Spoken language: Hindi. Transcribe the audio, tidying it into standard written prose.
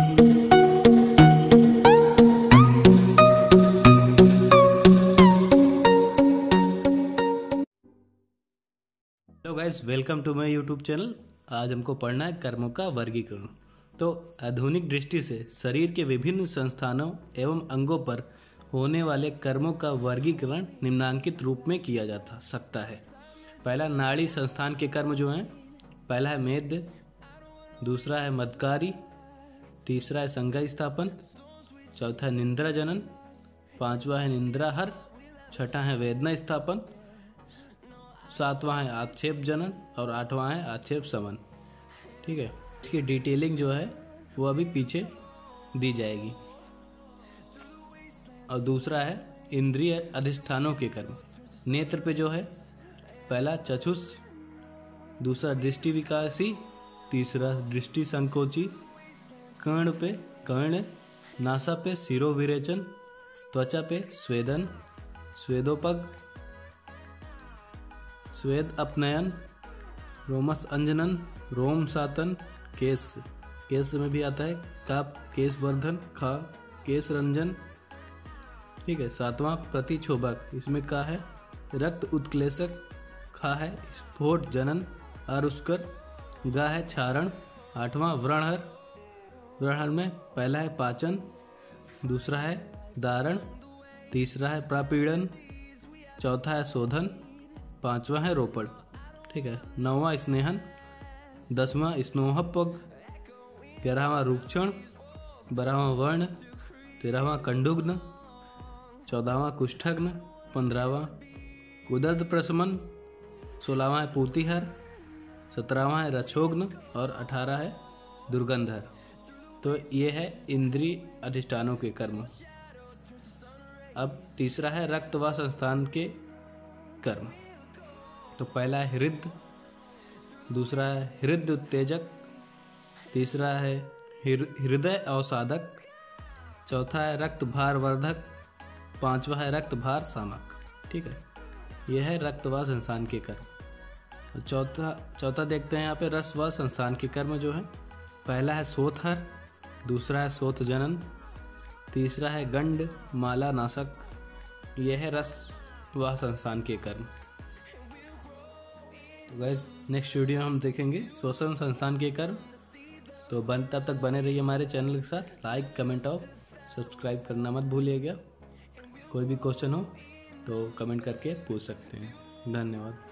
Hello guys, welcome to my YouTube channel. आज हमको पढ़ना है कर्मों का वर्गीकरण। तो आधुनिक दृष्टि से शरीर के विभिन्न संस्थानों एवं अंगों पर होने वाले कर्मों का वर्गीकरण निम्नांकित रूप में किया जा सकता है। पहला, नाड़ी संस्थान के कर्म जो हैं। पहला है मेद, दूसरा है मदकारी, तीसरा है संज्ञा स्थापन, चौथा है निंद्रा जनन, पांचवा है निंद्राहर, छठा है वेदना स्थापन, सातवां है आक्षेप जनन और आठवां है आक्षेप समन। ठीक है, इसकी डिटेलिंग जो है वो अभी पीछे दी जाएगी। और दूसरा है इंद्रिय अधिष्ठानों के कर्म। नेत्र पे जो है, पहला चक्षुष, दूसरा दृष्टि विकासी, तीसरा दृष्टि संकोची, कर्ण पे कर्ण, नासा पे शिरोविरेचन, त्वचा पे स्वेदन, स्वेदोपग, स्वेद अपनयन, रोमस अंजनन, रोम सातन, केस में भी आता है काप, केस वर्धन, खा, केस रंजन। ठीक है, सातवां प्रतिक्षोभक, इसमें का है रक्त उत्क्लेशक, खा है स्फोट जनन, आरुष्कर, गा है क्षारण, आठवां व्रणहर। व्रणहर में पहला है पाचन, दूसरा है दारण, तीसरा है प्रापीड़न, चौथा है शोधन, पांचवा है रोपण। ठीक है, नौवां स्नेहन, दसवां स्नोहपग, 11वां रूपक्षण, 12वां वर्ण, 13वां कंडुग्न, 14वां कुष्ठग्न, 15वां उदर्द प्रशमन, 16वां है पूर्तिहर, 17वां है रक्षोग्न और 18 है दुर्गंधहर। तो ये है इंद्रिय अधिष्ठानों के कर्म। अब तीसरा है रक्त व संस्थान के कर्म। तो पहला है हृदय, दूसरा है हृदय उत्तेजक, तीसरा है हृदय अवसादक, चौथा है रक्त भार वर्धक, पांचवा है रक्त भार शामक। ठीक है, यह है रक्त व संस्थान के कर्म। चौथा देखते हैं यहाँ पे रस व संस्थान के कर्म जो है। पहला है सोतहर, दूसरा है सोत जनन, तीसरा है गंड माला नाशक। यह है रस व संस्थान के कर्म। तो गाइस, नेक्स्ट वीडियो हम देखेंगे श्वसन संस्थान के कर्म। तो तब तक बने रहिए हमारे चैनल के साथ। लाइक, कमेंट और सब्सक्राइब करना मत भूलिएगा। कोई भी क्वेश्चन हो तो कमेंट करके पूछ सकते हैं। धन्यवाद।